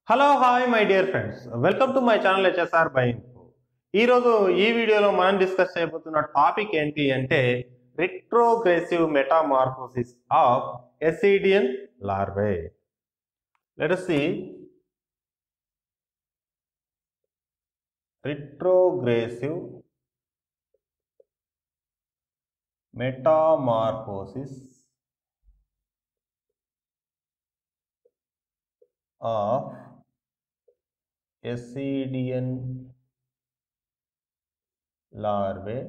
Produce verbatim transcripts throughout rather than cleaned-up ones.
Hello hi my dear friends, welcome to my channel HSR by info. ఈరోజు ఈ వీడియోలో మనం డిస్కస్ చేయబోతున్న టాపిక్ ఏంటి అంటే retrogressive metamorphosis of ascidian larvae. Let us see retrogressive metamorphosis of Ascidian larvae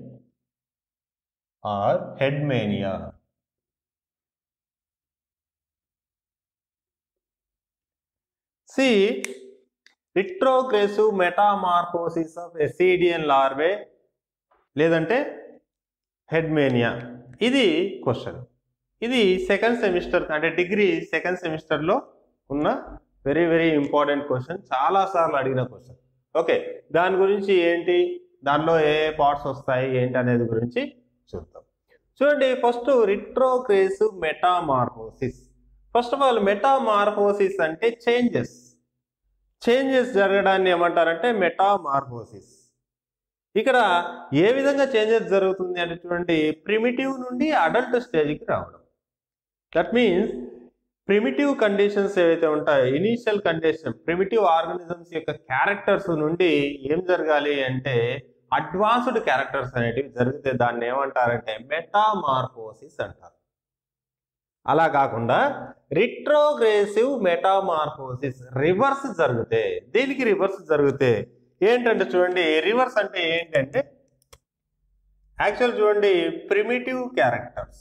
or headmania. See, retrogressive metamorphosis of Ascidian larvae లేదంటే హెడ్మేనియా, ఇది question. ఇది సెకండ్ సెమిస్టర్ అంటే డిగ్రీ సెకండ్ సెమిస్టర్లో ఉన్న వెరీ వెరీ ఇంపార్టెంట్ క్వశ్చన్, చాలాసార్లు అడిగిన క్వశ్చన్. ఓకే, దాని గురించి ఏంటి, దానిలో ఏ ఏ పార్ట్స్ వస్తాయి ఏంటి అనేది గురించి చూద్దాం. చూడండి, first retrogressive metamorphosis. First of all metamorphosis అంటే చేంజెస్ చేంజెస్ జరగడాన్ని ఏమంటారంటే మెటామార్ఫోసిస్. ఇక్కడ ఏ విధంగా చేంజెస్ జరుగుతుంది అంటే చూడండి, ప్రిమిటివ్ నుండి అడల్ట్ స్టేజ్కి రావడం. దట్ మీన్స్ ప్రిమిటివ్ కండిషన్స్ ఏవైతే ఉంటాయో, ఇనీషియల్ కండిషన్ ప్రిమిటివ్ ఆర్గానిజమ్స్ యొక్క క్యారెక్టర్స్ నుండి ఏం జరగాలి అంటే అడ్వాన్స్డ్ క్యారెక్టర్స్ అనేటివి జరిగితే దాన్ని ఏమంటారంటే మెటామార్ఫోసిస్ అంటారు. అలా కాకుండా రిట్రోగ్రెసివ్ మెటామార్ఫోసిస్ రివర్స్ జరిగితే, దీనికి రివర్స్ జరిగితే ఏంటంటే చూడండి, రివర్స్ అంటే ఏంటంటే యాక్చువల్ చూడండి, ప్రిమిటివ్ క్యారెక్టర్స్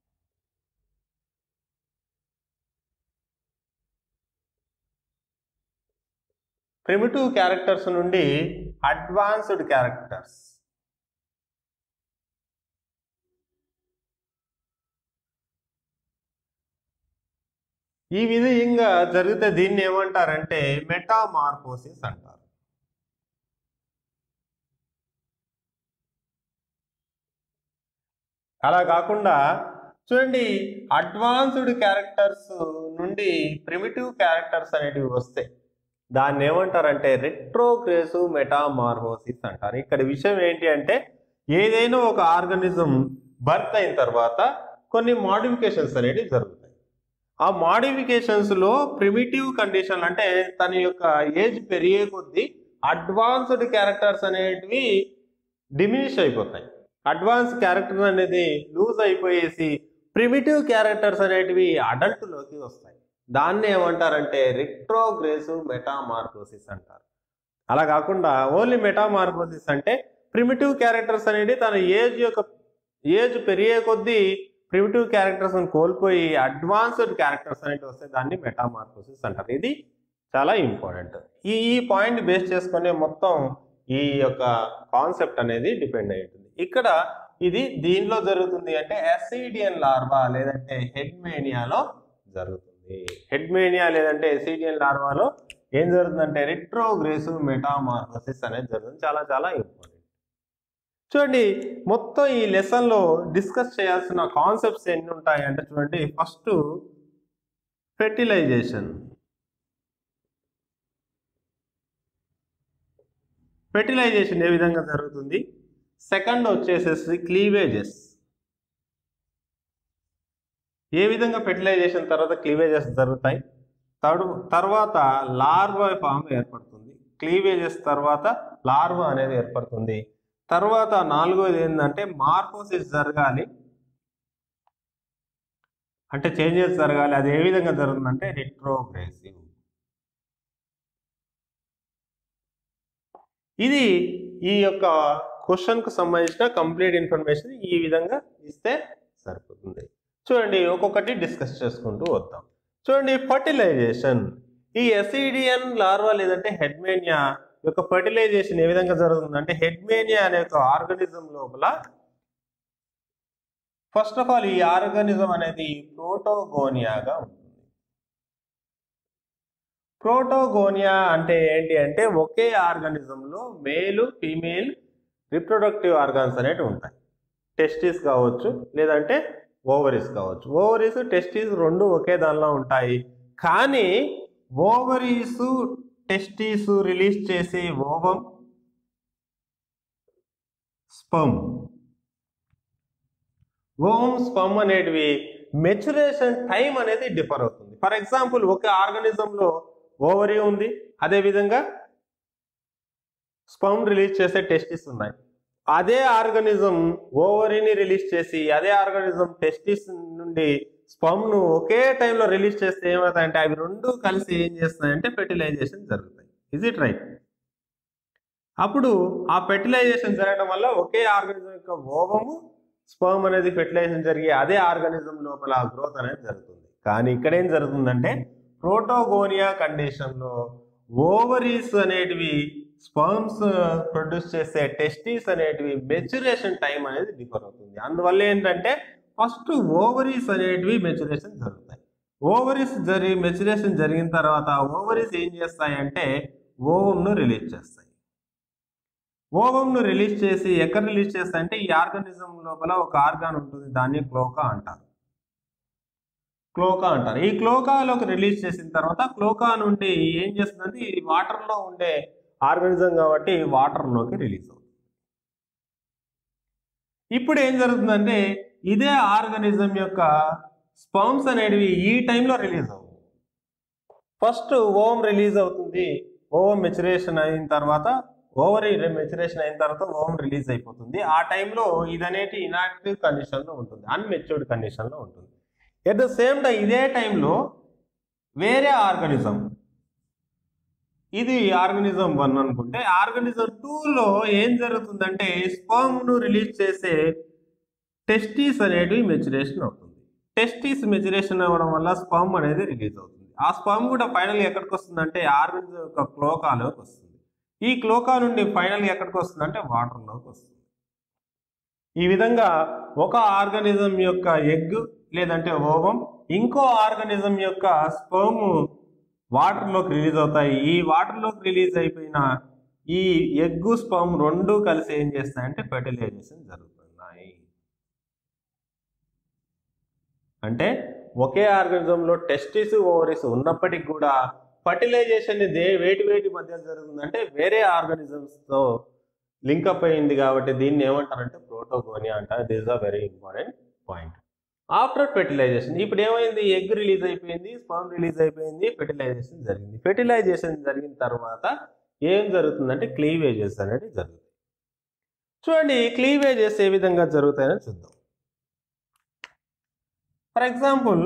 ప్రిమిటివ్ క్యారెక్టర్స్ నుండి అడ్వాన్స్డ్ క్యారెక్టర్స్, ఈ విధంగా జరిగితే దీన్ని ఏమంటారంటే మెటామార్ఫోసిస్ అంటారు. అలా కాకుండా చూడండి, అడ్వాన్స్డ్ క్యారెక్టర్స్ నుండి ప్రిమిటివ్ క్యారెక్టర్స్ అనేటివి వస్తాయి, దాన్ని ఏమంటారంటే రిట్రోగ్రెసివ్ మెటామార్ఫోసిస్ అంటారు. ఇక్కడ విషయం ఏంటి అంటే ఏదైనా ఒక ఆర్గానిజం బర్త్ అయిన తర్వాత కొన్ని మాడిఫికేషన్స్ అనేటివి జరుగుతాయి. ఆ మాడిఫికేషన్స్లో ప్రిమిటివ్ కండిషన్ అంటే తన యొక్క ఏజ్ పెరిగే కొద్దీ అడ్వాన్స్డ్ క్యారెక్టర్స్ అనేటివి డిమినిష్ అయిపోతాయి. అడ్వాన్స్ క్యారెక్టర్ అనేది లూజ్ అయిపోయేసి ప్రిమిటివ్ క్యారెక్టర్స్ అనేటివి అడల్ట్లోకి వస్తాయి. దాన్ని ఏమంటారంటే రిట్రోగ్రెసివ్ మెటామార్ఫోసిస్ అంటారు. అలా కాకుండా ఓన్లీ మెటామార్ఫోసిస్ అంటే ప్రిమిటివ్ క్యారెక్టర్స్ అనేది తన ఏజ్ యొక్క ఏజ్ పెరిగే కొద్దీ ప్రిమిటివ్ క్యారెక్టర్స్ కోల్పోయి అడ్వాన్స్డ్ క్యారెక్టర్స్ అనేవి వస్తే దాన్ని మెటామార్ఫోసిస్ అంటారు. ఇది చాలా ఇంపార్టెంట్. ఈ ఈ పాయింట్ బేస్ చేసుకునే మొత్తం ఈ యొక్క కాన్సెప్ట్ అనేది డిపెండ్ అయి ఉంటుంది. ఇక్కడ ఇది దీనిలో జరుగుతుంది అంటే అసిడియన్ లార్వా లేదంటే హెడ్మేనియాలో జరుగుతుంది. హెడ్మేనియా లేదంటే ఎసిడియన్ లార్వాలో ఏం జరుగుతుందంటే రిట్రోగ్రెసివ్ మెటామార్ఫోసిస్ అనేది జరుగుతుంది. చాలా చాలా ఇంపార్టెంట్. చూడండి, మొత్తం ఈ లెసన్లో డిస్కస్ చేయాల్సిన కాన్సెప్ట్స్ ఎన్ని ఉంటాయి అంటే చూడండి, ఫస్ట్ ఫెర్టిలైజేషన్. ఫెర్టిలైజేషన్ ఏ విధంగా జరుగుతుంది. సెకండ్ వచ్చేసేసి క్లీవేజెస్, ఏ విధంగా ఫెర్టిలైజేషన్ తర్వాత క్లీవేజెస్ జరుగుతాయి. థర్డ్ తర్వాత లార్వా ఫామ్ ఏర్పడుతుంది. క్లీవేజెస్ తర్వాత లార్వా అనేది ఏర్పడుతుంది. తర్వాత నాలుగోది ఏంటంటే మార్ఫోసిస్ జరగాలి అంటే చేంజెస్ జరగాలి. అది ఏ విధంగా జరుగుతుందంటే రిట్రోగ్రెసివ్. ఇది ఈ యొక్క క్వశ్చన్కు సంబంధించిన కంప్లీట్ ఇన్ఫర్మేషన్ ఈ విధంగా ఇస్తే సరిపోతుంది. చూడండి, ఒక్కొక్కటి డిస్కస్ చేసుకుంటూ వద్దాం. చూడండి, ఫర్టిలైజేషన్. ఈ ఎసిడియన్ లార్వా లేదంటే హెడ్మేనియా యొక్క ఫర్టిలైజేషన్ ఏ విధంగా జరుగుతుంది అంటే హెడ్మేనియా అనే ఒక ఆర్గానిజం లోపల ఫస్ట్ ఆఫ్ ఆల్ ఈ ఆర్గానిజం అనేది ప్రోటోగోనియాగా ఉంటుంది. ప్రోటోగోనియా అంటే ఏంటి అంటే ఒకే ఆర్గానిజంలో మేలు ఫీమేల్ రిప్రొడక్టివ్ ఆర్గాన్స్ అనేవి ఉంటాయి. టెస్టిస్ కావచ్చు లేదంటే ఓవరీస్ కావచ్చు. ఓవరీస్ టెస్టిస్ రెండు ఒకే దానిలో ఉంటాయి. కానీ ఓవరీస్ టెస్టిస్ రిలీజ్ చేసే ఓవం, స్పర్మ్. ఓవం, స్పర్మ్ అనేటివి మెచ్యురేషన్ టైం అనేది డిఫర్ అవుతుంది. ఫర్ ఎగ్జాంపుల్ ఒక ఆర్గానిజంలో ఓవరీ ఉంది, అదేవిధంగా స్పర్మ్ రిలీజ్ చేసే టెస్టిస్ ఉన్నాయి. అదే ఆర్గానిజం ఓవరీని రిలీజ్ చేసి అదే ఆర్గానిజం టెస్టిస్ నుండి స్పర్మ్ను ఒకే టైంలో రిలీజ్ చేస్తే ఏమవుతాయంటే అవి రెండు కలిసి ఏం చేస్తాయంటే ఫెర్టిలైజేషన్ జరుగుతాయి. Is it right? అప్పుడు ఆ ఫెర్టిలైజేషన్ జరగడం వల్ల ఒకే ఆర్గానిజం యొక్క ఓవము, స్పర్మ్ అనేది ఫెర్టిలైజేషన్ జరిగి అదే ఆర్గానిజం లోపల గ్రోత్ అనేది జరుగుతుంది. కానీ ఇక్కడ ఏం జరుగుతుందంటే ప్రోటోగోనియా కండిషన్లో ఓవరీస్ అనేటివి స్పర్మ్స్ ప్రొడ్యూస్ చేసే టెస్టిస్ అనేటివి మెచ్యురేషన్ టైం అనేది డిఫర్ అవుతుంది. అందువల్ల ఏంటంటే ఫస్ట్ ఓవరీస్ అనేటివి మెచ్యురేషన్ జరుగుతాయి. ఓవరీస్ జరిగి మెచ్యురేషన్ జరిగిన తర్వాత ఓవరీస్ ఏం చేస్తాయి అంటే ఓవంను రిలీజ్ చేస్తాయి. ఓవంను రిలీజ్ చేసి ఎక్కడ రిలీజ్ చేస్తాయంటే ఈ ఆర్గానిజం లోపల ఒక ఆర్గాన్ ఉంటుంది, దాన్ని క్లోకా అంటారు. క్లోకా అంటారు. ఈ క్లోకాలోకి రిలీజ్ చేసిన తర్వాత క్లోకా నుండి ఏం చేస్తుందంటే ఈ వాటర్లో ఉండే ఆర్గానిజం కాబట్టి వాటర్లోకి రిలీజ్ అవుతుంది. ఇప్పుడు ఏం జరుగుతుందంటే ఇదే ఆర్గానిజం యొక్క స్పర్మ్స్ అనేటివి ఈ టైంలో రిలీజ్ అవుతుంది. ఫస్ట్ ఓవం రిలీజ్ అవుతుంది. ఓవం మెచ్యురేషన్ అయిన తర్వాత ఓవరీ మెచ్యురేషన్ అయిన తర్వాత ఓవం రిలీజ్ అయిపోతుంది. ఆ టైంలో ఇది అనేది ఇనాక్టివ్ కండిషన్లో ఉంటుంది, అన్మెచ్యూర్డ్ కండిషన్లో ఉంటుంది. ఎట్ ద సేమ్ టైం ఇదే టైంలో వేరే ఆర్గానిజం, ఇది ఆర్గానిజం వన్ అనుకుంటే ఆర్గానిజం టూలో ఏం జరుగుతుందంటే స్పర్మ్ను రిలీజ్ చేసే టెస్టిస్ అనేటివి మెచ్యురేషన్ అవుతుంది. టెస్టిస్ మెచ్యురేషన్ అవ్వడం వల్ల స్పర్మ్ అనేది రిలీజ్ అవుతుంది. ఆ స్పర్మ్ కూడా ఫైనల్ ఎక్కడికి వస్తుందంటే ఆర్గానిజం యొక్క క్లోకాలోకి వస్తుంది. ఈ క్లోకా నుండి ఫైనల్ ఎక్కడికి వస్తుందంటే వాటర్లోకి వస్తుంది. ఈ విధంగా ఒక ఆర్గానిజం యొక్క ఎగ్ లేదంటే ఓవం ఇంకో ఆర్గానిజం యొక్క స్పర్మ్ వాటర్లోకి రిలీజ్ అవుతాయి. ఈ వాటర్లోకి రిలీజ్ అయిపోయిన ఈ ఎగ్ స్పర్మ్ రెండు కలిసి ఏం చేస్తాయంటే ఫెర్టిలైజేషన్ జరుగుతున్నాయి. అంటే ఒకే ఆర్గానిజంలో టెస్టిస్ ఓవరీస్ ఉన్నప్పటికీ కూడా ఫర్టిలైజేషన్ దే వేటి వేటి మధ్య జరుగుతుందంటే వేరే ఆర్గానిజమ్స్తో లింకప్ అయింది కాబట్టి దీన్ని ఏమంటారంటే ప్రోటోగోనియా అంటారు. This is a very important point. After fertilization ఇప్పుడు ఏమైంది, ఎగ్ రిలీజ్ అయిపోయింది, స్పర్మ్ రిలీజ్ అయిపోయింది, ఫెర్టిలైజేషన్ జరిగింది. ఫెర్టిలైజేషన్ జరిగిన తర్వాత ఏం జరుగుతుందంటే క్లీవేజెస్ అనేది జరుగుతాయి. చూడండి క్లీవేజెస్ ఏ విధంగా జరుగుతాయని చూద్దాం. ఫర్ ఎగ్జాంపుల్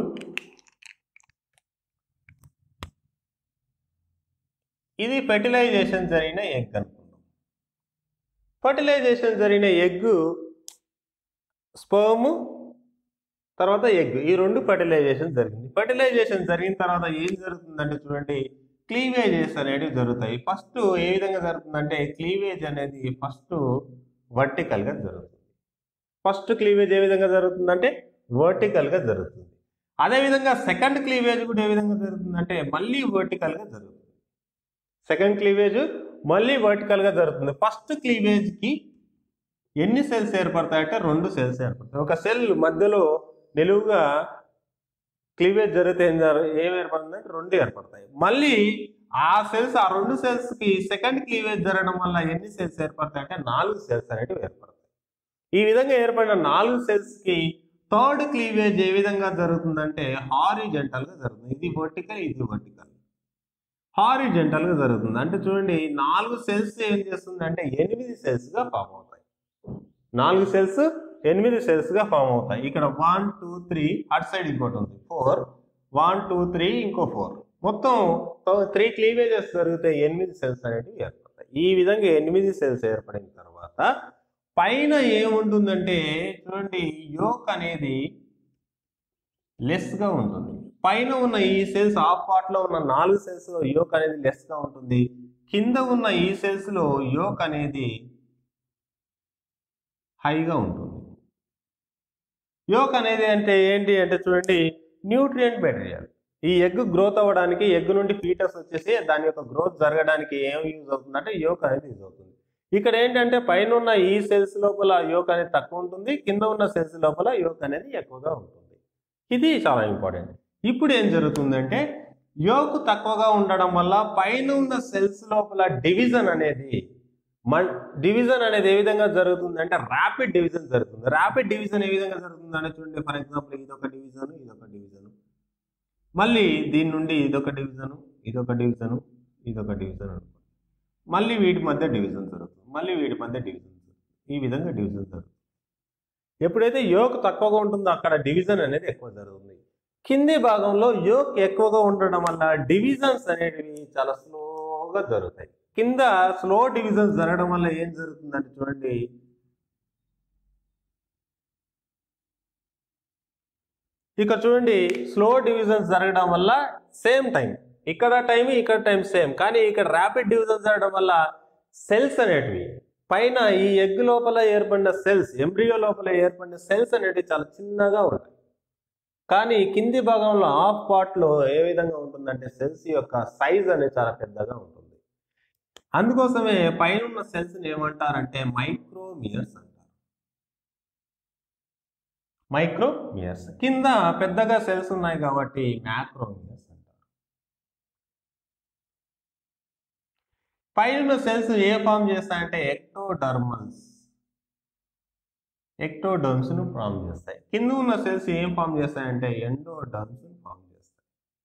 ఇది ఫెర్టిలైజేషన్ జరిగిన ఎగ్ అనుకుందాం. ఫర్టిలైజేషన్ జరిగిన ఎగ్, స్పర్మ్ తర్వాత ఎగ్ ఈ రెండు ఫర్టిలైజేషన్ జరిగింది. ఫర్టిలైజేషన్ జరిగిన తర్వాత ఏం జరుగుతుందంటే చూడండి క్లీవేజెస్ అనేవి జరుగుతాయి. ఫస్ట్ ఏ విధంగా జరుగుతుందంటే క్లీవేజ్ అనేది ఫస్ట్ వర్టికల్గా జరుగుతుంది. ఫస్ట్ క్లీవేజ్ ఏ విధంగా జరుగుతుందంటే వర్టికల్గా జరుగుతుంది. అదేవిధంగా సెకండ్ క్లీవేజ్ కూడా ఏ విధంగా జరుగుతుందంటే మళ్ళీ వర్టికల్గా జరుగుతుంది. సెకండ్ క్లీవేజ్ మళ్ళీ వర్టికల్గా జరుగుతుంది. ఫస్ట్ క్లీవేజ్కి ఎన్ని సెల్స్ ఏర్పడతాయంటే రెండు సెల్స్ ఏర్పడతాయి. ఒక సెల్ మధ్యలో నిలువుగా క్లీవేజ్ జరిగితే ఏం ఏం ఏర్పడుతుందంటే రెండు ఏర్పడతాయి. మళ్ళీ ఆ సెల్స్ ఆ రెండు సెల్స్కి సెకండ్ క్లీవేజ్ జరగడం వల్ల ఎన్ని సెల్స్ ఏర్పడతాయి అంటే నాలుగు సెల్స్ అనేవి ఏర్పడతాయి. ఈ విధంగా ఏర్పడిన నాలుగు సెల్స్కి థర్డ్ క్లీవేజ్ ఏ విధంగా జరుగుతుందంటే హారిజెంటల్గా జరుగుతుంది. ఇది వర్టికల్, ఇది వర్టికల్. హారిజెంటల్గా జరుగుతుంది. అంటే చూడండి నాలుగు సెల్స్ ఏం చేస్తుంది అంటే ఎనిమిది సెల్స్గా ఫామ్ అవుతాయి. నాలుగు సెల్స్ ఎనిమిది సెల్స్గా ఫామ్ అవుతాయి. ఇక్కడ వన్ టూ త్రీ అటు సైడ్ ఇంకోటి ఉంది ఫోర్, వన్ టూ త్రీ ఇంకో ఫోర్, మొత్తం త్రీ క్లీవేజెస్ జరిగితే ఎనిమిది సెల్స్ అనేవి ఏర్పడతాయి. ఈ విధంగా ఎనిమిది సెల్స్ ఏర్పడిన తర్వాత పైన ఏముంటుందంటే చూడండి యోక్ అనేది లెస్గా ఉంటుంది. పైన ఉన్న ఈ సెల్స్ హాఫ్ పార్ట్లో ఉన్న నాలుగు సెల్స్లో యోక్ అనేది లెస్గా ఉంటుంది. కింద ఉన్న ఈ సెల్స్లో యోక్ అనేది హైగా ఉంటుంది. యోక్ అనేది అంటే ఏంటి అంటే చూడండి న్యూట్రియంట్ మెటీరియల్. ఈ ఎగ్ గ్రోత్ అవ్వడానికి ఎగ్ నుండి ఫీటస్ వచ్చేసి దాని యొక్క గ్రోత్ జరగడానికి ఏం యూజ్ అవుతుందంటే యోక్ అనేది యూజ్ అవుతుంది. ఇక్కడ ఏంటంటే పైన ఉన్న ఈ సెల్స్ లోపల యోక్ అనేది తక్కువ ఉంటుంది, కింద ఉన్న సెల్స్ లోపల యోక్ అనేది ఎక్కువగా ఉంటుంది. ఇది చాలా ఇంపార్టెంట్. ఇప్పుడు ఏం జరుగుతుందంటే యోక్ తక్కువగా ఉండడం వల్ల పైన ఉన్న సెల్స్ లోపల డివిజన్ అనేది డివిజన్ అనేది ఏ విధంగా జరుగుతుంది అంటే ర్యాపిడ్ డివిజన్ జరుగుతుంది. ర్యాపిడ్ డివిజన్ ఏ విధంగా జరుగుతుంది అంటే చూడండి, ఫర్ ఎగ్జాంపుల్ ఇదొక డివిజన్, ఇదొక డివిజన్, మళ్ళీ దీని నుండి ఇదొక డివిజన్, ఇదొక డివిజన్, ఇదొక డివిజన్ అనుకోండి, మళ్ళీ వీటి మధ్య డివిజన్ జరుగుతుంది, మళ్ళీ వీటి మధ్య డివిజన్ జరుగుతుంది, ఈ విధంగా డివిజన్ జరుగుతుంది. ఎప్పుడైతే యోక్ తక్కువగా ఉంటుందో అక్కడ డివిజన్ అనేది ఎక్కువ జరుగుతుంది. కింది భాగంలో యోక్ ఎక్కువగా ఉండడం వల్ల డివిజన్స్ అనేటివి చాలా స్లోగా జరుగుతాయి. కింద స్లో డివిజన్స్ జరగడం వల్ల ఏం జరుగుతుందంటే చూడండి, ఇక చూడండి స్లో డివిజన్స్ జరగడం వల్ల సేమ్ టైం, ఇక్కడ టైం ఇక్కడ టైం సేమ్, కానీ ఇక్కడ ర్యాపిడ్ డివిజన్ జరగడం వల్ల సెల్స్ అనేటివి పైన ఈ ఎగ్ లోపల ఏర్పడిన సెల్స్, ఎంబ్రియో లోపల ఏర్పడిన సెల్స్ అనేటివి చాలా చిన్నగా ఉంటాయి. కానీ కింది భాగంలో హాఫ్ పార్ట్లో ఏ విధంగా ఉంటుందంటే సెల్స్ యొక్క సైజ్ అనేది చాలా పెద్దగా ఉంటుంది. అందుకోసమే పైన ఉన్న సెల్స్ని ఏమంటారంటే మైక్రోమియర్స్ అంటారు. మైక్రోమియర్స్ కింద పెద్దగా సెల్స్ ఉన్నాయి కాబట్టి మ్యాక్రోమియర్స్ అంటారు. పైన సెల్స్ ఏ ఫామ్ చేస్తాయంటే ఎక్టోడర్మల్స్, ఎక్టోడర్మ్స్ ను ఫామ్ చేస్తాయి. కింద ఉన్న సెల్స్ ఏం ఫామ్ చేస్తాయంటే ఎండోడర్మ్స్ ను ఫామ్ చేస్తాయి.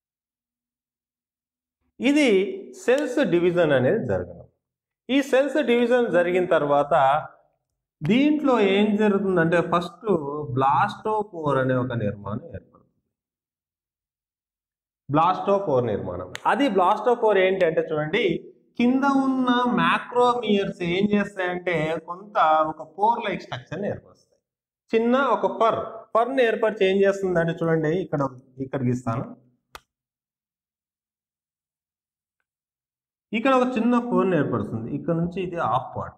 ఇది సెల్స్ డివిజన్ అనేది జరగడం. ఈ సెల్స్ డివిజన్ జరిగిన తర్వాత దీంట్లో ఏం జరుగుతుందంటే ఫస్ట్ బ్లాస్టోపోర్ అనే ఒక నిర్మాణం ఏర్పడుతుంది. బ్లాస్టోపోర్ నిర్మాణం, అది బ్లాస్టోపోర్ ఏంటి అంటే చూడండి, కింద ఉన్న మ్యాక్రోమియర్స్ ఏం చేస్తాయంటే కొంత ఒక పోర్ లైక్ స్ట్రక్చర్ని ఏర్పరుస్తాయి. చిన్న ఒక ఫర్ ఫర్ని ఏర్పరిచి ఏం చేస్తుందంటే చూడండి, ఇక్కడ ఇక్కడికి ఇస్తాను, ఇక్కడ ఒక చిన్న ఫోర్ని ఏర్పరుస్తుంది. ఇక్కడ నుంచి ఇది హాఫ్ పార్ట్,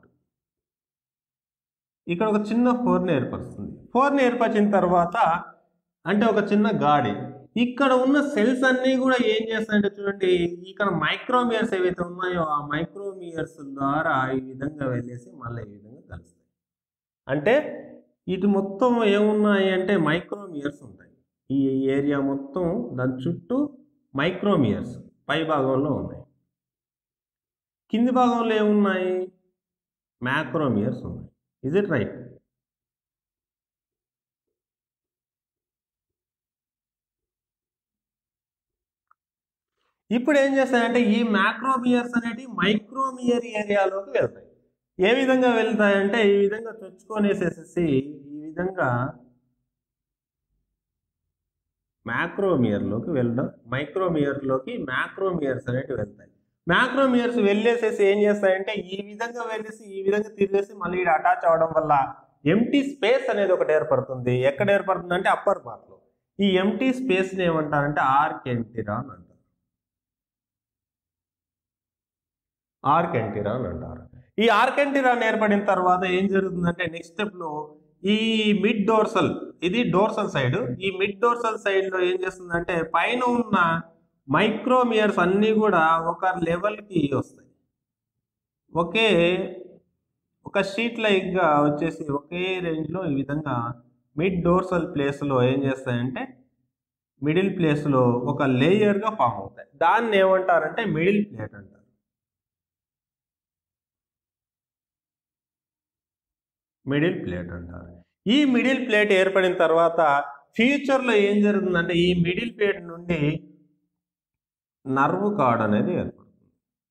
ఇక్కడ ఒక చిన్న ఫోర్ని ఏర్పరుస్తుంది. ఫోర్ని ఏర్పరిచిన తర్వాత అంటే ఒక చిన్న గాడి, ఇక్కడ ఉన్న సెల్స్ అన్నీ కూడా ఏం చేస్తాయంటే చూడండి, ఇక్కడ మైక్రోమియర్స్ ఏవైతే ఉన్నాయో ఆ మైక్రోమియర్స్ ద్వారా ఈ విధంగా వెళ్ళేసి మళ్ళీ ఈ విధంగా కలుస్తాయి. అంటే ఇటు మొత్తం ఏమున్నాయి అంటే మైక్రోమియర్స్ ఉంటాయి. ఈ ఏరియా మొత్తం దాని చుట్టూ మైక్రోమియర్స్ పై భాగంలో ఉన్నాయి. కింది భాగంలో ఏమున్నాయి, మ్యాక్రోమియర్స్ ఉన్నాయి. Is it right? ఇప్పుడు ఏం చేస్తాయంటే ఈ మ్యాక్రోమియర్స్ అనేటివి మైక్రోమియర్ ఏరియాలోకి వెళ్తాయి. ఏ విధంగా వెళ్తాయంటే ఈ విధంగా చొచ్చుకొనేసేసి ఈ విధంగా మ్యాక్రోమియర్లోకి వెళ్ళడం, మైక్రోమియర్లోకి మ్యాక్రోమియర్స్ అనేటివి వెళ్తాయి. మ్యాక్రోమియర్స్ వెళ్ళేసేసి ఏం చేస్తాయంటే ఈ విధంగా వెళ్ళేసి ఈ విధంగా తిరిగేసి మళ్ళీ ఇక్కడ అటాచ్ అవడం వల్ల ఎంటీ స్పేస్ అనేది ఒకటి ఏర్పడుతుంది. ఎక్కడ ఏర్పడుతుంది అంటే అప్పర్ పార్ట్లో. ఈ ఎంటీ స్పేస్ని ఏమంటారంటే ఆర్కెంటిరాన్ అంటారు. ఆర్కెంటిరాన్ అంటారు. ఈ ఆర్కెంటిరాన్ ఏర్పడిన తర్వాత ఏం జరుగుతుందంటే నెక్స్ట్ స్టెప్లో ఈ మిడ్ డోర్సల్, ఇది డోర్సల్ సైడ్, ఈ మిడ్ డోర్సల్ సైడ్లో ఏం చేస్తుందంటే పైన ఉన్న మైక్రోమియర్స్ అన్నీ కూడా ఒక లెవెల్కి వస్తాయి. ఒకే ఒక షీట్ లైక్గా వచ్చేసి ఒకే రేంజ్లో ఈ విధంగా మిడ్ డోర్సల్ ప్లేస్లో ఏం చేస్తాయంటే మిడిల్ ప్లేస్లో ఒక లేయర్గా ఫామ్ అవుతాయి. దాన్ని ఏమంటారంటే మిడిల్ ప్లేట్ అంటారు. మిడిల్ ప్లేట్ అంటారు. ఈ మిడిల్ ప్లేట్ ఏర్పడిన తర్వాత ఫ్యూచర్లో ఏం జరుగుతుందంటే ఈ మిడిల్ ప్లేట్ నుండి నర్వ్ కార్డ్ అనేది ఏర్పడుతుంది.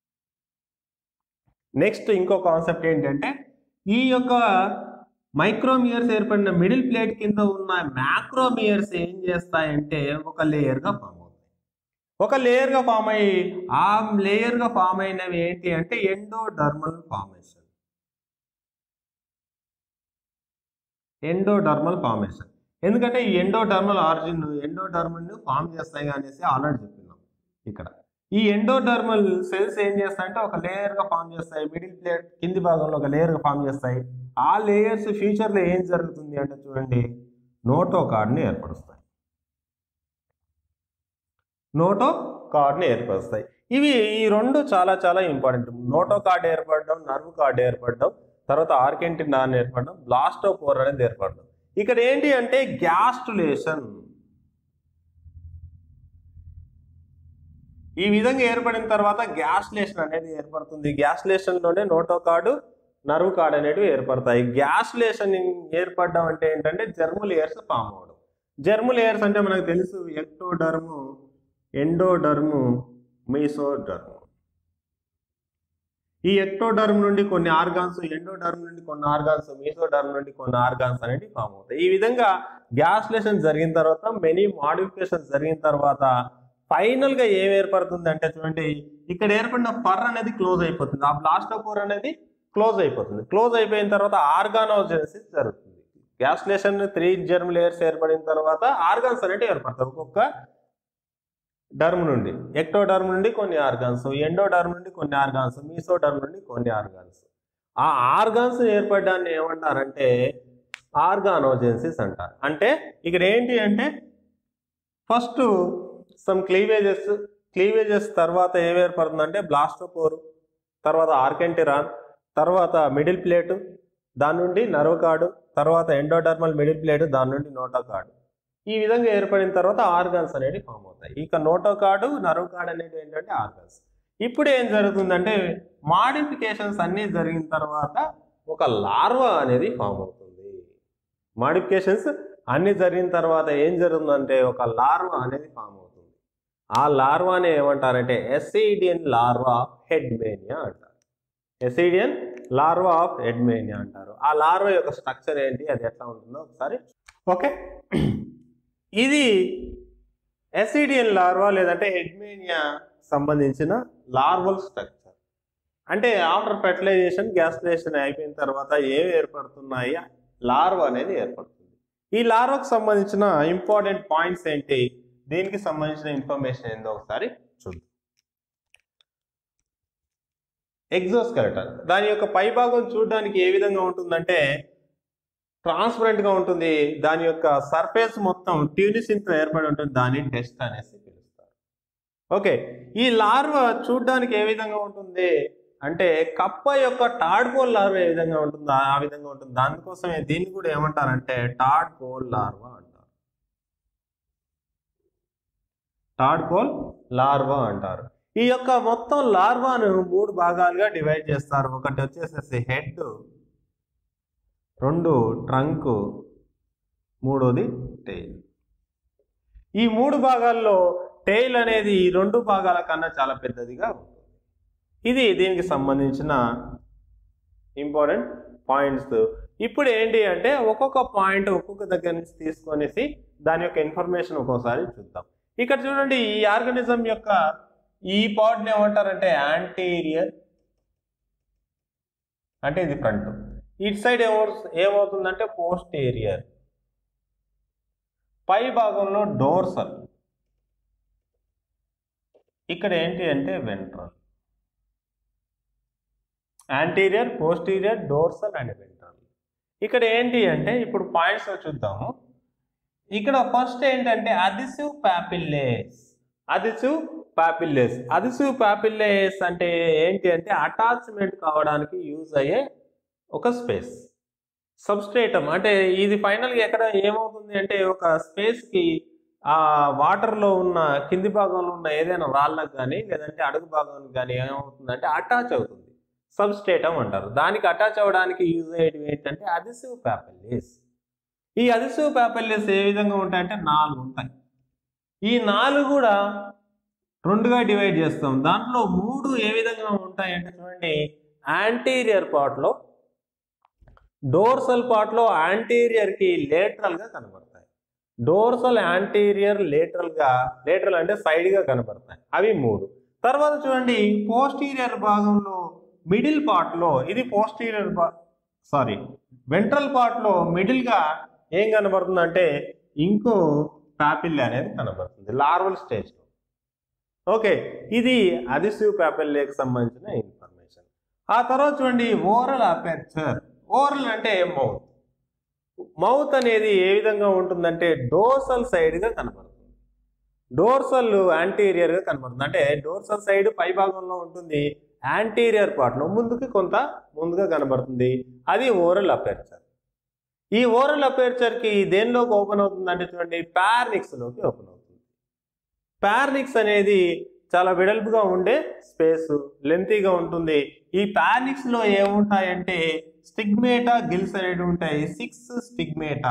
నెక్స్ట్ ఇంకో కాన్సెప్ట్ ఏంటంటే ఈ యొక్క మైక్రోమియర్స్ ఏర్పడిన మిడిల్ ప్లేట్ కింద ఉన్న మ్యాక్రోమియర్స్ ఏం చేస్తాయంటే ఒక లేయర్గా ఫామ్ అవుతాయి. ఒక లేయర్గా ఫామ్ అయ్యి ఆ లేయర్గా ఫామ్ అయినవి ఏంటి అంటే ఎండోడర్మల్ ఫార్మేషన్. ఎండోడర్మల్ ఫార్మేషన్ ఎందుకంటే ఈ ఎండోడర్మల్ ఆరిజిన్ ఎండోడర్మల్ ఫామ్ చేస్తాయి అనేసి ఆల్రెడీ చెప్పినాం. ఇక్కడ ఈ ఎండోడర్మల్ సెల్స్ ఏం చేస్తాయంటే ఒక లేయర్గా ఫామ్ చేస్తాయి. మిడిల్ ప్లేట్ కింది భాగంలో ఒక లేయర్గా ఫామ్ చేస్తాయి. ఆ లేయర్స్ ఫ్యూచర్లో ఏం జరుగుతుంది అంటే చూడండి నోటోకార్డ్ని ఏర్పరుస్తాయి. నోటోకార్డ్ని ఏర్పరుస్తాయి. ఇవి ఈ రెండు చాలా చాలా ఇంపార్టెంట్. నోటోకార్డ్ ఏర్పడడం, నర్వ్ కార్డ్ ఏర్పడడం, తర్వాత ఆర్కెంటిరాన్ ఏర్పడడం, బ్లాస్టోపోర్ అనేది ఏర్పడడం. ఇక్కడ ఏంటి అంటే గ్యాస్ట్యులేషన్. ఈ విధంగా ఏర్పడిన తర్వాత గ్యాస్లేషన్ అనేది ఏర్పడుతుంది. గ్యాస్లేషన్లోనే నోటోకార్డు, నర్వ్ కార్డ్ అనేటివి ఏర్పడతాయి. గ్యాస్లేషన్ ఏర్పడడం అంటే ఏంటంటే జెర్మ్ లేయర్స్ ఫామ్ అవడం. జెర్మ్ లేయర్స్ అంటే మనకు తెలుసు, ఎక్టోడర్ము, ఎండోడర్ము, మీసోడర్ము. ఈ ఎక్టోడర్మ్ నుండి కొన్ని ఆర్గాన్స్, ఎండోడర్మ్ నుండి కొన్ని ఆర్గాన్స్, మీసోడర్మ్ నుండి కొన్ని ఆర్గాన్స్ అనేవి ఫామ్ అవుతాయి. ఈ విధంగా గ్యాస్లేషన్ జరిగిన తర్వాత, మెనీ మాడిఫికేషన్స్ జరిగిన తర్వాత ఫైనల్ గా ఏం ఏర్పడుతుంది అంటే చూడండి, ఇక్కడ ఏర్పడిన ఫర్ అనేది క్లోజ్ అయిపోతుంది. ఆ బ్లాస్టోపోర్ అనేది క్లోజ్ అయిపోతుంది. క్లోజ్ అయిపోయిన తర్వాత ఆర్గానోజెనసిస్ జరుగుతుంది. గ్యాస్లేషన్ త్రీ జెర్మ్ లేయర్స్ ఏర్పడిన తర్వాత ఆర్గాన్స్ అనేవి ఏర్పడతాయి. ఒక్కొక్క డర్మ్ నుండి, ఎక్టోడర్మ్ నుండి కొన్ని ఆర్గాన్స్, ఎండోడర్మ్ నుండి కొన్ని ఆర్గాన్స్, మీసోడర్మ్ నుండి కొన్ని ఆర్గాన్స్. ఆ ఆర్గాన్స్ ఏర్పడడాన్ని ఏమంటారంటే ఆర్గానోజెన్సిస్ అంటారు. అంటే ఇక్కడ ఏంటి అంటే ఫస్ట్ సమ్ క్లీవేజెస్, క్లీవేజెస్ తర్వాత ఏం ఏర్పడుతుందంటే బ్లాస్టోపోరు, తర్వాత ఆర్కెంటిరాన్, తర్వాత మిడిల్ ప్లేటు, దాని నుండి నర్వ్ కార్డు, తర్వాత ఎండోడర్మల్ మిడిల్ ప్లేటు, దాని నుండి నోటోకార్డు. ఈ విధంగా ఏర్పడిన తర్వాత ఆర్గాన్స్ అనేవి ఫామ్ అవుతాయి. ఇక నోటోకార్డు, నర్వ్ కార్డు అనేది ఏంటంటే ఆర్గాన్స్. ఇప్పుడు ఏం జరుగుతుందంటే మాడిఫికేషన్స్ అన్నీ జరిగిన తర్వాత ఒక లార్వా అనేది ఫామ్ అవుతుంది. మాడిఫికేషన్స్ అన్ని జరిగిన తర్వాత ఏం జరుగుతుందంటే ఒక లార్వా అనేది ఫామ్ అవుతుంది. ఆ లార్వాని ఏమంటారంటే ఎసిడియన్ లార్వా ఆఫ్ హెడ్మేనియా అంటారు. ఎసిడియన్ లార్వా ఆఫ్ హెడ్మేనియా అంటారు. ఆ లార్వా యొక్క స్ట్రక్చర్ ఏంటి, అది ఎట్లా ఉంటుందో ఒకసారి. ఓకే, ఇది ఎసిడియన్ లార్వా లేదంటే హెడ్మేనియా సంబంధించిన లార్వల్ స్ట్రక్చర్. అంటే ఆఫ్టర్ ఫెర్టిలైజేషన్, గ్యాస్ట్రేషన్ అయిపోయిన తర్వాత ఏవి ఏర్పడుతున్నాయి, లార్వా అనేది ఏర్పడుతుంది. ఈ లార్వాకు సంబంధించిన ఇంపార్టెంట్ పాయింట్స్ ఏంటి, దీనికి సంబంధించిన ఇన్ఫర్మేషన్ ఏందో ఒకసారి చూద్దాం. ఎగ్జోస్కెలటన్, దాని యొక్క పై భాగం చూడడానికి ఏ విధంగా ఉంటుందంటే ట్రాన్స్పరెంట్ గా ఉంటుంది. దాని యొక్క సర్ఫేస్ మొత్తం ట్యూనిసిన్ తో ఏర్పడి ఉంటుంది. దాన్ని టెస్ట్ అనేసి పిలుస్తారు. ఓకే, ఈ లార్వా చూడడానికి ఏ విధంగా ఉంటుంది అంటే కప్ప యొక్క టాడ్పోల్ లార్వా ఏ విధంగా ఉంటుందో ఆ విధంగా ఉంటుంది. దానికోసమే దీన్ని కూడా ఏమంటారంటే టాడ్పోల్ లార్వా అంటారు. టాడ్పోల్ లార్వా అంటారు. ఈ యొక్క మొత్తం లార్వాను మూడు భాగాలుగా డివైడ్ చేస్తారు. ఒకటి వచ్చేసేసి హెడ్, రెండు ట్రంక్, మూడోది టెయిల్. ఈ మూడు భాగాల్లో టెయిల్ అనేది ఈ రెండు భాగాల కన్నా చాలా పెద్దదిగా ఉంటుంది. ఇది దీనికి సంబంధించిన ఇంపార్టెంట్ పాయింట్స్. ఇప్పుడు ఏంటి అంటే ఒక్కొక్క పాయింట్ ఒక్కొక్క దగ్గర నుంచి తీసుకొనేసి దాని యొక్క ఇన్ఫర్మేషన్ ఒక్కోసారి చూద్దాం. ఇక్కడ చూడండి, ఈ ఆర్గానిజం యొక్క ఈ పార్ట్ని ఏమంటారంటే యాంటీరియర్, అంటే ఇది ఫ్రంట్. ఇటు సైడ్ ఏమో ఏమవుతుందంటే పోస్టీరియర్, పై భాగంలో డోర్సల్, ఇక్కడ ఏంటి అంటే ventral. Anterior, posterior, dorsal and ventral. ఇక్కడ ఏంటి అంటే ఇప్పుడు పాయింట్స్ చూద్దాము. ఇక్కడ ఫస్ట్ ఏంటంటే అదిసివ్ పాపిల్లేస్. అదిసివ్ పాపిల్లేస్ అదిసివ్ పాపిల్లేస్ అంటే ఏంటి అంటే అటాచ్మెంట్ కావడానికి యూజ్ అయ్యే ఒక స్పేస్. సబ్స్ట్రేటమ్ అంటే ఇది ఫైనల్గా ఎక్కడ ఏమవుతుంది అంటే ఒక స్పేస్కి ఆ వాటర్లో ఉన్న కింది భాగంలో ఉన్న ఏదైనా రాళ్ళకు కానీ లేదంటే అడుగు భాగానికి కానీ ఏమవుతుందంటే అటాచ్ అవుతుంది. సబ్స్ట్రేటమ్ అంటారు. దానికి అటాచ్ అవ్వడానికి యూజ్ అయ్యేది ఏంటంటే అదిసివ్ పాపిల్లేస్. ఈ అదిసివ్ పాపిల్లేస్ ఏ విధంగా ఉంటాయంటే నాలుగు ఉంటాయి. ఈ నాలుగు కూడా రెండుగా డివైడ్ చేస్తాం. దాంట్లో మూడు ఏ విధంగా ఉంటాయంటే చూడండి, యాంటీరియర్ పార్ట్లో, డోర్సల్ పార్ట్లో యాంటీరియర్కి లేటరల్గా కనబడతాయి. డోర్సల్, యాంటీరియర్, లేటరల్గా, లేటరల్ అంటే సైడ్గా కనబడతాయి. అవి మూడు. తర్వాత చూడండి పోస్టీరియర్ భాగంలో మిడిల్ పార్ట్లో, ఇది పోస్టీరియర్ సారీ వెంట్రల్ పార్ట్లో మిడిల్గా ఏం కనబడుతుందంటే ఇంకో పాపిల్లే అనేది కనబడుతుంది లార్వల్ స్టేజ్లో. ఓకే, ఇది అదిసివ్ పాపిల్లేకి సంబంధించిన ఇన్ఫర్మేషన్. ఆ తర్వాత చూడండి ఓరల్ అపెర్చర్. ఓరల్ అంటే మౌత్. మౌత్ అనేది ఏ విధంగా ఉంటుందంటే డోర్సల్ సైడ్గా కనబడుతుంది. డోర్సల్ యాంటీరియర్గా కనబడుతుంది. అంటే డోర్సల్ సైడ్ పై భాగంలో ఉంటుంది, యాంటీరియర్ పార్ట్లో ముందుకి కొంత ముందుగా కనబడుతుంది. అది ఓరల్ అపెర్చర్. ఈ ఓరల్ అపెర్చర్కి దేనిలోకి ఓపెన్ అవుతుంది అంటే చూడండి పార్నిక్స్లోకి ఓపెన్ అవుతుంది. పార్నిక్స్ అనేది చాలా వెడల్పుగా ఉండే స్పేస్, లెంతీగా ఉంటుంది. ఈ పానిక్స్ లో ఏముంటాయంటే స్టిగ్మేటా గిల్స్ అనేవి ఉంటాయి. Six stigmata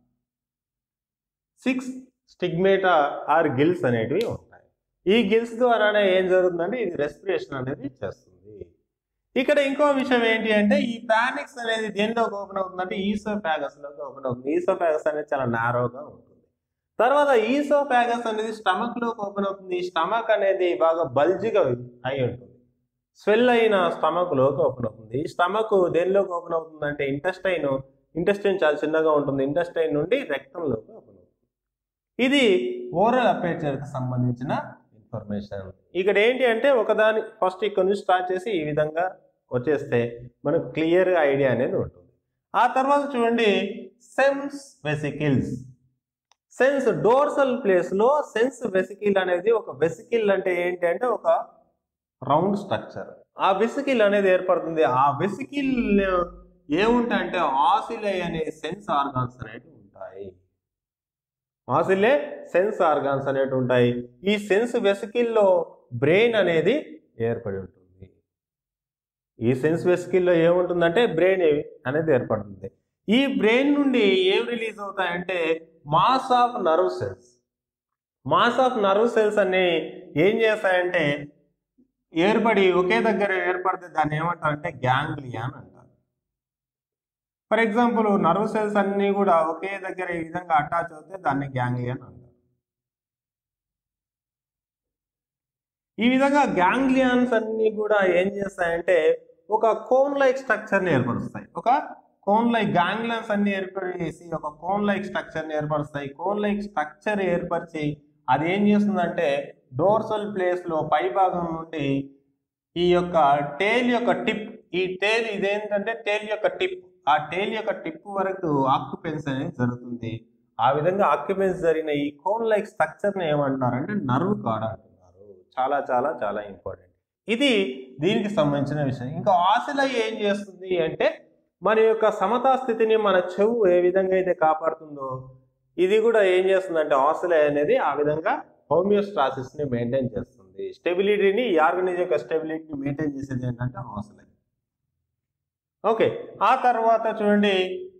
six stigmata or gills అనేటివి ఉంటాయి. ఈ గిల్స్ ద్వారానే ఏం జరుగుతుందంటే ఇది రెస్పిరేషన్ అనేది చేస్తుంది. ఇక్కడ ఇంకో విషయం ఏంటి అంటే ఈ పానిక్స్ అనేది దేనిలోకి ఓపెన్ అవుతుందంటే ఈసోఫాగస్ లోకి ఓపెన్ అవుతుంది. ఈసోఫాగస్ అనేది చాలా నారోగా ఉంటుంది. తర్వాత ఈసోఫాగస్ అనేది స్టమక్ లోకి ఓపెన్ అవుతుంది. స్టమక్ అనేది బాగా బల్జిగా అయి ఉంటుంది. స్వెల్ అయిన స్టమక్ లోకి ఓపెన్ అవుతుంది. ఈ స్టమక్ దేనిలోకి ఓపెన్ అవుతుంది అంటే ఇంటెస్టైన్ ఇంటెస్టైన్ చాలా చిన్నగా ఉంటుంది. ఇంటెస్టైన్ నుండి రెక్టంలోకి ఓపెన్ అవుతుంది. ఇది ఓరల్ అపేచర్కి సంబంధించిన ఇన్ఫర్మేషన్. ఇక్కడ ఏంటి అంటే ఒకదాని ఫస్ట్ ఇక్కడ నుంచి స్టార్ట్ చేసి ఈ విధంగా వచ్చేస్తే మనకు క్లియర్ ఐడియా అనేది ఉంటుంది. ఆ తర్వాత చూడండి sense vesicles. Sense dorsal place లో సెన్స్ వెసికిల్ అనేది ఒక వెసికిల్ అంటే ఏంటి అంటే ఒక రౌండ్ స్ట్రక్చర్. ఆ వెసికిల్ అనేది ఏర్పడుతుంది. ఆ వెసికిల్ ఏముంటాయంటే ఆసిలే అనే సెన్స్ ఆర్గాన్స్ అనేవి ఉంటాయి. ఆసిలే సెన్స్ ఆర్గాన్స్ అనేవి ఉంటాయి. ఈ సెన్స్ వెసికిల్లో బ్రెయిన్ అనేది ఏర్పడి ఉంటుంది. ఈ సెన్స్ వెసికిల్లో ఏముంటుందంటే బ్రెయిన్ అనేది ఏర్పడుతుంది. ఈ బ్రెయిన్ నుండి ఏం రిలీజ్ అవుతాయంటే mass of nerve cells. Mass of nerve cells అన్ని ఏం చేస్తాయంటే ఏర్పడి ఒకే దగ్గర ఏర్పడితే దాన్ని ఏమంటారంటే గ్యాంగ్లియాన్ అంటారు. ఫర్ ఎగ్జాంపుల్ నర్వ్ సెల్స్ అన్ని కూడా ఒకే దగ్గర ఈ విధంగా అటాచ్ అవుతే దాన్ని గ్యాంగ్లియన్ అంటారు. ఈ విధంగా గ్యాంగ్లియాన్స్ అన్ని కూడా ఏం చేస్తాయంటే ఒక కోన్ లైక్ స్ట్రక్చర్ని ఏర్పరుస్తాయి. ఒక కోన్ లైక్ గ్యాంగ్లియాన్స్ అన్ని ఏర్పడేసి ఒక కోన్ లైక్ స్ట్రక్చర్ని ఏర్పరుస్తాయి. కోన్ లైక్ స్ట్రక్చర్ ఏర్పరిచి అది ఏం చేస్తుందంటే డోర్సల్ ప్లేస్ లో పై భాగం నుండి ఈ యొక్క టేల్ యొక్క టిప్, ఈ టేల్ ఇదేంటంటే టేల్ యొక్క టిప్, ఆ టేల్ యొక్క టిప్ వరకు ఆక్యుపెన్స్ అనేది జరుగుతుంది. ఆ విధంగా ఆక్యుపెన్స్ జరిగిన ఈ కోన్ లైక్ స్ట్రక్చర్ని ఏమంటున్నారంటే నర్వ్ కాడ అంటున్నారు. చాలా చాలా చాలా ఇంపార్టెంట్. ఇది దీనికి సంబంధించిన విషయం. ఇంకా ఆసిల ఏం చేస్తుంది అంటే మన యొక్క సమతా స్థితిని మన చెవు ఏ విధంగా అయితే కాపాడుతుందో ఇది కూడా ఏం చేస్తుందంటే ఆసిల అనేది ఆ విధంగా హోమియోస్టాసిస్ ని మెయింటైన్ చేస్తుంది. స్టెబిలిటీని ఈ ఆర్గనైజ్ యొక్క స్టెబిలిటీని మెయింటైన్ చేసేది ఏంటంటే ఆసిల. ఓకే, ఆ తర్వాత చూడండి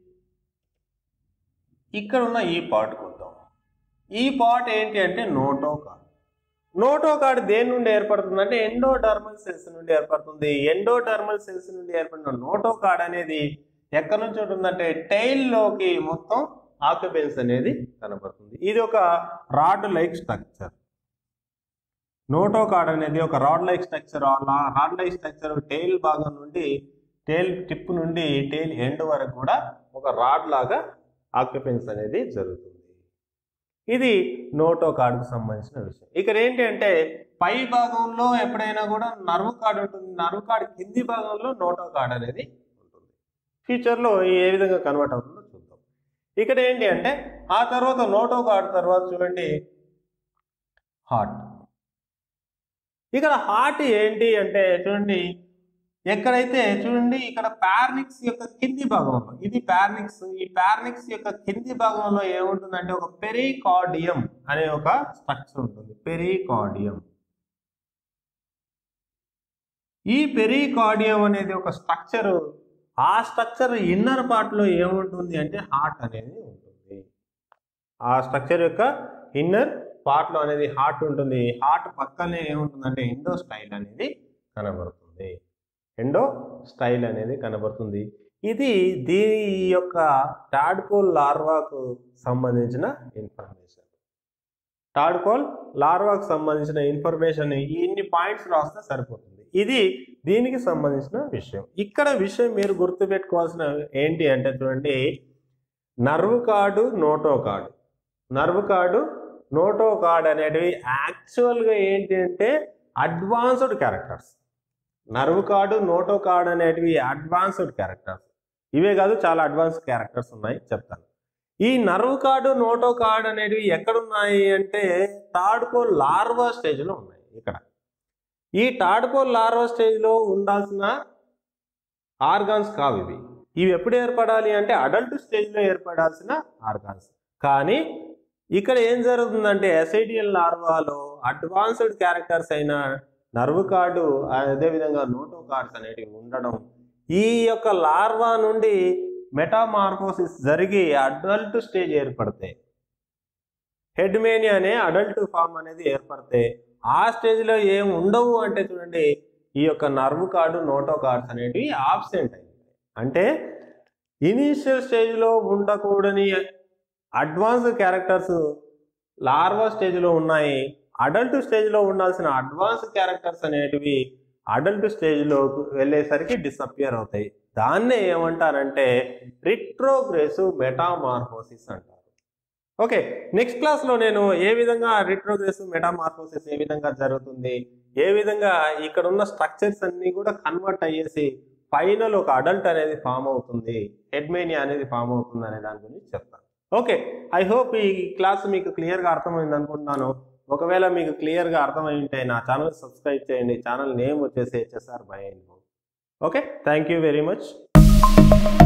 ఇక్కడ ఉన్న ఈ పార్ట్ చూద్దాం. ఈ పార్ట్ ఏంటి అంటే నోటోకార్డ్. నోటోకార్డ్ దేని నుండి ఏర్పడుతుంది అంటే ఎండోడర్మల్ సెల్స్ నుండి ఏర్పడుతుంది. ఎండోడర్మల్ సెల్స్ నుండి ఏర్పడిన నోటోకార్డ్ అనేది ఎక్కడి నుంచి ఉంటుందంటే టైల్ లోకి మొత్తం ఆక్యుపెన్స్ అనేది కనబడుతుంది. ఇది ఒక రాడ్ లైక్ స్ట్రక్చర్. నోటోకార్డ్ అనేది ఒక rod like structure. Rod like structure tail భాగం నుండి టైల్ టిప్ నుండి టైల్ ఎండ్ వరకు కూడా ఒక రాడ్ లాగా ఆక్యుపెన్స్ అనేది జరుగుతుంది. ఇది నోటోకార్డ్కు సంబంధించిన విషయం. ఇక్కడ ఏంటి అంటే పై భాగంలో ఎప్పుడైనా కూడా నర్వ్ కార్డ్ ఉంటుంది. నర్వ్ కార్డ్ కింది భాగంలో నోటోకార్డ్ అనేది ఉంటుంది. ఫ్యూచర్లో ఏ విధంగా కన్వర్ట్ అవుతుందో చూద్దాం. ఇక్కడ ఏంటి అంటే ఆ తర్వాత నోటోకార్డ్ తర్వాత చూడండి హార్ట్. ఇక్కడ హార్ట్ ఏంటి అంటే చూడండి ఎక్కడైతే చూడండి ఇక్కడ పార్నిక్స్ యొక్క కింది భాగంలో ఇది పార్నిక్స్. ఈ పార్నిక్స్ యొక్క కింది భాగంలో ఏముంటుందంటే ఒక పెరికార్డియం అనే ఒక స్ట్రక్చర్ ఉంటుంది. పెరికార్డియం. ఈ పెరికార్డియం అనేది ఒక స్ట్రక్చర్. ఆ స్ట్రక్చర్ ఇన్నర్ పార్ట్ లో ఏముంటుంది అంటే హార్ట్ అనేది ఉంటుంది. ఆ స్ట్రక్చర్ యొక్క ఇన్నర్ పార్ట్ లో అనేది హార్ట్ ఉంటుంది. హార్ట్ పక్కనే ఏముంటుందంటే ఎండో స్టైల్ అనేది కనబడుతుంది. ఎండో స్టైల్ అనేది కనబడుతుంది. ఇది దీని యొక్క టాడ్పోల్ లార్వాకు సంబంధించిన ఇన్ఫర్మేషన్. టాడ్పోల్ లార్వాకు సంబంధించిన ఇన్ఫర్మేషన్ ఇన్ని పాయింట్స్ రాస్తే సరిపోతుంది. ఇది దీనికి సంబంధించిన విషయం. ఇక్కడ విషయం మీరు గుర్తుపెట్టుకోవాల్సిన ఏంటి అంటే చూడండి nerve cord notochord. Nerve cord notochord అనేటివి యాక్చువల్గా ఏంటి అంటే advanced characters. Nerve cord notochord అనేటివి అడ్వాన్స్డ్ క్యారెక్టర్స్. ఇవే కాదు చాలా అడ్వాన్స్ క్యారెక్టర్స్ ఉన్నాయి చెప్తాను. ఈ నర్వ్ కార్డు నోటోకార్డ్ అనేటివి ఎక్కడున్నాయి అంటే టాడ్పోల్ లార్వా స్టేజ్లో ఉన్నాయి. ఇక్కడ ఈ టాడ్పోల్ లార్వా స్టేజ్లో ఉండాల్సిన ఆర్గాన్స్ కావు ఇవి. ఇవి ఎప్పుడు ఏర్పడాలి అంటే అడల్ట్ స్టేజ్లో ఏర్పడాల్సిన ఆర్గాన్స్. కానీ ఇక్కడ ఏం జరుగుతుందంటే ఎస్ఐడిఎల్ లార్వాలో అడ్వాన్స్డ్ క్యారెక్టర్స్ అయిన నర్వ్ కార్డు అదేవిధంగా నోటో కార్డ్స్ అనేటివి ఉండడం, ఈ యొక్క లార్వా నుండి మెటామార్ఫోసిస్ జరిగి అడల్ట్ స్టేజ్ ఏర్పడతాయి. హెడ్మేనియా అనే అడల్ట్ ఫామ్ అనేది ఏర్పడితే ఆ స్టేజ్లో ఏం ఉండవు అంటే చూడండి, ఈ యొక్క నర్వ్ కార్డు నోటో కార్డ్స్ అనేటివి ఆబ్సెంట్ అయింది. అంటే ఇనీషియల్ స్టేజ్లో ఉండకూడని అడ్వాన్స్డ్ క్యారెక్టర్స్ లార్వా స్టేజ్లో ఉన్నాయి. అడల్ట్ స్టేజ్లో ఉండాల్సిన అడ్వాన్స్డ్ క్యారెక్టర్స్ అనేటివి అడల్ట్ స్టేజ్లో వెళ్ళేసరికి డిసప్పియర్ అవుతాయి. దాన్నే ఏమంటారంటే రిట్రోగ్రెసివ్ మెటామార్ఫోసిస్ అంటారు. ఓకే, నెక్స్ట్ క్లాస్లో నేను ఏ విధంగా రిట్రోగ్రెసివ్ మెటామార్ఫోసిస్ ఏ విధంగా జరుగుతుంది, ఏ విధంగా ఇక్కడ ఉన్న స్ట్రక్చర్స్ అన్నీ కూడా కన్వర్ట్ అయ్యేసి ఫైనల్ ఒక అడల్ట్ అనేది ఫామ్ అవుతుంది, హెడ్మేనియా అనేది ఫామ్ అవుతుంది అనే దాని గురించి చెప్తాను. ఓకే, ఐ హోప్ ఈ క్లాస్ మీకు క్లియర్గా అర్థమైంది అనుకుంటున్నాను. ఒకవేళ మీకు క్లియర్గా అర్థమై ఉంటే నా ఛానల్ సబ్స్క్రైబ్ చేయండి. ఛానల్ నేమ్ వచ్చేసి HSR by info. Okay, thank you very much.